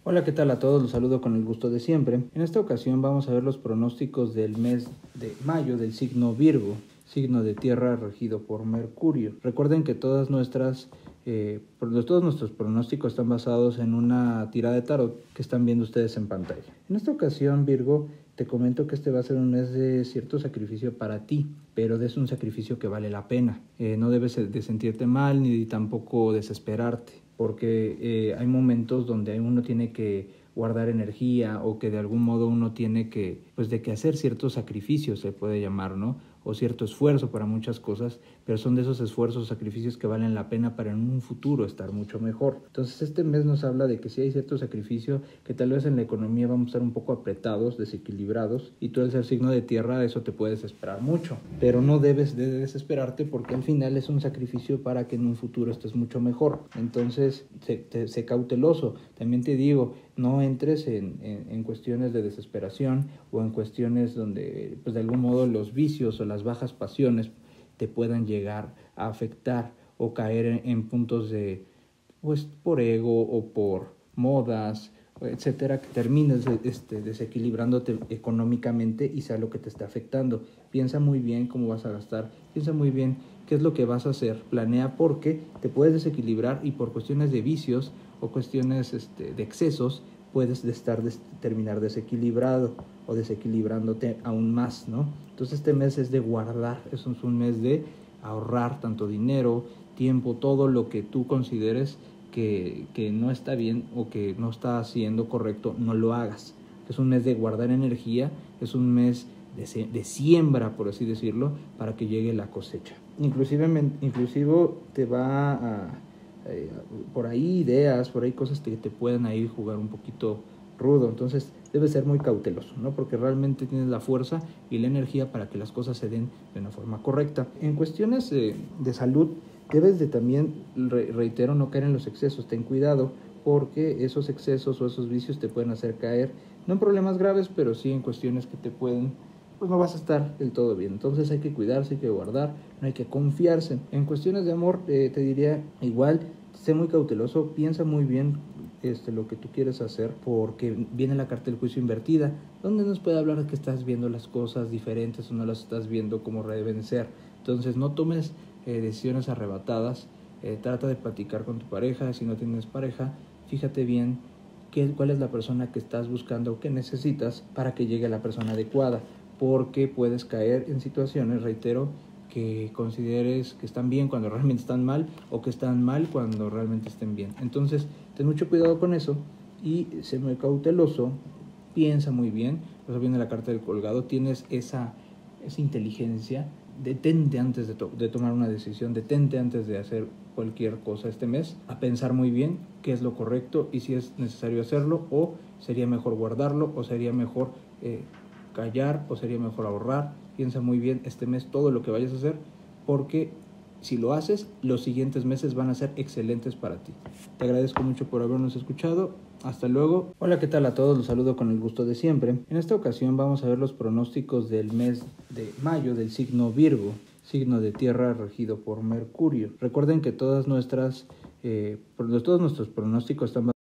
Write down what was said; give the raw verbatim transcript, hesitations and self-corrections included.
Hola, ¿qué tal a todos? Los saludo con el gusto de siempre. En esta ocasión vamos a ver los pronósticos del mes de mayo del signo Virgo, signo de tierra regido por Mercurio. Recuerden que todas nuestras, eh, todos nuestros pronósticos están basados en una tirada de tarot que están viendo ustedes en pantalla. En esta ocasión, Virgo, te comento que este va a ser un mes de cierto sacrificio para ti, pero es un sacrificio que vale la pena. Eh, no debes de sentirte mal ni tampoco desesperarte, porque eh, hay momentos donde uno tiene que guardar energía o que de algún modo uno tiene que, pues de que hacer ciertos sacrificios, se puede llamar, ¿no? O cierto esfuerzo para muchas cosas, pero son de esos esfuerzos o sacrificios que valen la pena para en un futuro estar mucho mejor. Entonces este mes nos habla de que si hay cierto sacrificio, que tal vez en la economía vamos a estar un poco apretados, desequilibrados, y tú al ser signo de tierra eso te puede desesperar mucho, pero no debes de desesperarte porque al final es un sacrificio para que en un futuro estés mucho mejor. Entonces sé, sé cauteloso. También te digo, no entres en, en, en cuestiones de desesperación o en cuestiones donde pues de algún modo los vicios o las bajas pasiones te puedan llegar a afectar o caer en, en puntos de pues por ego o por modas, etcétera, que termines este, desequilibrándote económicamente y sea lo que te está afectando. Piensa muy bien cómo vas a gastar, piensa muy bien qué es lo que vas a hacer, planea, porque te puedes desequilibrar y por cuestiones de vicios o cuestiones este, de excesos puedes estar des- terminar desequilibrado o desequilibrándote aún más, ¿no? Entonces este mes es de guardar, es un mes de ahorrar tanto dinero, tiempo, todo lo que tú consideres que, que no está bien o que no está haciendo correcto, no lo hagas. Es un mes de guardar energía, es un mes de, de siembra, por así decirlo, para que llegue la cosecha. Inclusive, inclusive te va a, eh, por ahí ideas, por ahí cosas que te puedan ahí jugar un poquito rudo. Entonces debes ser muy cauteloso, ¿no? Porque realmente tienes la fuerza y la energía para que las cosas se den de una forma correcta. En cuestiones eh, de salud, debes de también, re, reitero, no caer en los excesos. Ten cuidado porque esos excesos o esos vicios te pueden hacer caer, no en problemas graves, pero sí en cuestiones que te pueden, pues no vas a estar del todo bien. Entonces hay que cuidarse, hay que guardar, no hay que confiarse. En cuestiones de amor, eh, te diría igual, sé muy cauteloso, piensa muy bien este, lo que tú quieres hacer, porque viene la carta del juicio invertida, donde nos puede hablar de que estás viendo las cosas diferentes o no las estás viendo como deben ser. Entonces no tomes eh, decisiones arrebatadas, eh, trata de platicar con tu pareja. Si no tienes pareja, fíjate bien qué, cuál es la persona que estás buscando o que necesitas para que llegue la persona adecuada, porque puedes caer en situaciones, reitero, que consideres que están bien cuando realmente están mal o que están mal cuando realmente estén bien. Entonces, ten mucho cuidado con eso y sé muy cauteloso, piensa muy bien. Por eso viene la carta del colgado, tienes esa, esa inteligencia, detente antes de, to- de tomar una decisión, detente antes de hacer cualquier cosa este mes, a pensar muy bien qué es lo correcto y si es necesario hacerlo o sería mejor guardarlo o sería mejor eh, callar o sería mejor ahorrar. Piensa muy bien este mes todo lo que vayas a hacer, porque si lo haces, los siguientes meses van a ser excelentes para ti. Te agradezco mucho por habernos escuchado. Hasta luego. Hola, ¿qué tal a todos? Los saludo con el gusto de siempre. En esta ocasión vamos a ver los pronósticos del mes de mayo del signo Virgo, signo de tierra regido por Mercurio. Recuerden que todas nuestras, eh, todos nuestros pronósticos están